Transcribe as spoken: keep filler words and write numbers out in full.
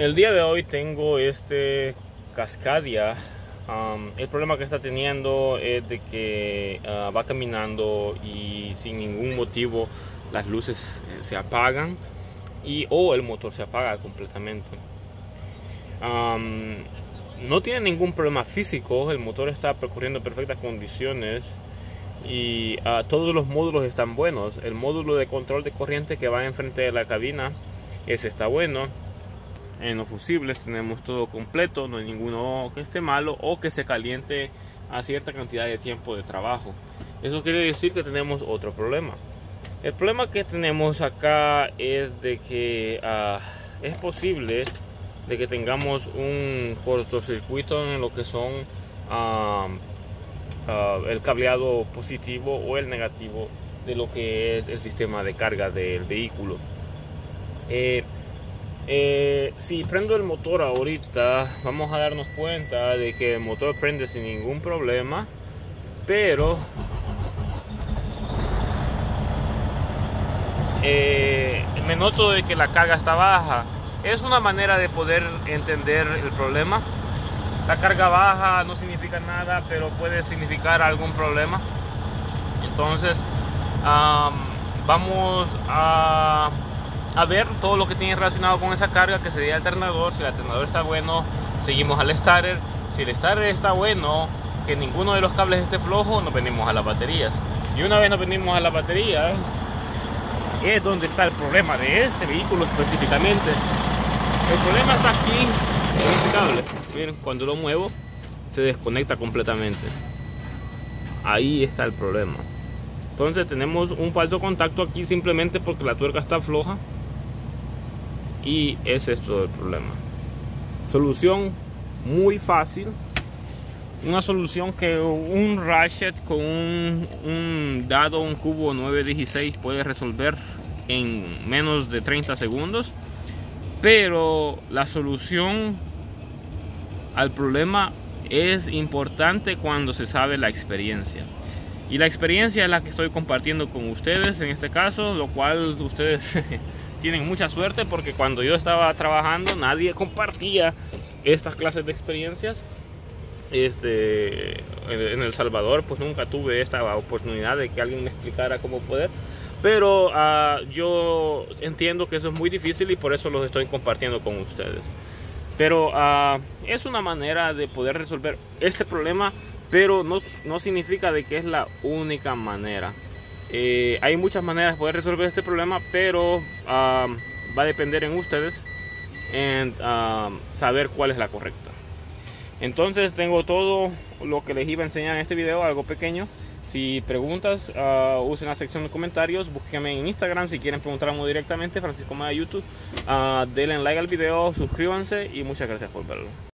El día de hoy tengo este Cascadia. Um, el problema que está teniendo es de que uh, va caminando y sin ningún motivo las luces eh, se apagan y o el motor se apaga completamente. Um, no tiene ningún problema físico, el motor está percorriendo perfectas condiciones y uh, todos los módulos están buenos. El módulo de control de corriente que va enfrente de la cabina, ese está bueno. En los fusibles tenemos todo completo, no hay ninguno que esté malo o que se caliente a cierta cantidad de tiempo de trabajo. Eso quiere decir que tenemos otro problema. El problema que tenemos acá es de que uh, es posible de que tengamos un cortocircuito en lo que son uh, uh, el cableado positivo o el negativo de lo que es el sistema de carga del vehículo. Eh, Eh, si prendo el motor ahorita, vamos a darnos cuenta de que el motor prende sin ningún problema, pero eh, me noto de que la carga está baja. Es una manera de poder entender el problema. La carga baja no significa nada, pero puede significar algún problema. Entonces um, vamos a a ver todo lo que tiene relacionado con esa carga, que sería el alternador. Si el alternador está bueno, seguimos al starter. Si el starter está bueno, que ninguno de los cables esté flojo, nos venimos a las baterías. Y una vez nos venimos a las baterías, es donde está el problema de este vehículo específicamente. El problema está aquí en este cable. Miren, cuando lo muevo se desconecta completamente. Ahí está el problema. Entonces tenemos un falso contacto aquí simplemente porque la tuerca está floja. Y ese es todo el problema. Solución muy fácil. Una solución que un ratchet con un, un dado, un cubo nueve dieciséis puede resolver en menos de treinta segundos. Pero la solución al problema es importante cuando se sabe la experiencia. Y la experiencia es la que estoy compartiendo con ustedes en este caso, lo cual ustedes tienen mucha suerte, porque cuando yo estaba trabajando nadie compartía estas clases de experiencias. Este, en El Salvador pues nunca tuve esta oportunidad de que alguien me explicara cómo poder. Pero uh, yo entiendo que eso es muy difícil y por eso los estoy compartiendo con ustedes. Pero uh, es una manera de poder resolver este problema. Pero no, no significa de que es la única manera. Eh, hay muchas maneras de poder resolver este problema, pero um, va a depender en ustedes en um, saber cuál es la correcta. Entonces tengo todo lo que les iba a enseñar en este video, algo pequeño. Si preguntas, uh, usen la sección de comentarios, búsquenme en Instagram si quieren preguntar algo directamente, Francisco Maya YouTube. Uh, denle like al video, suscríbanse y muchas gracias por verlo.